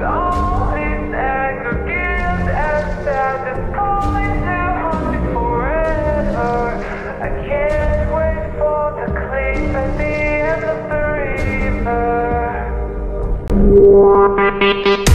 All these aggregates and sad is calling to haunt me forever. I can't wait for the clean at the end of the river.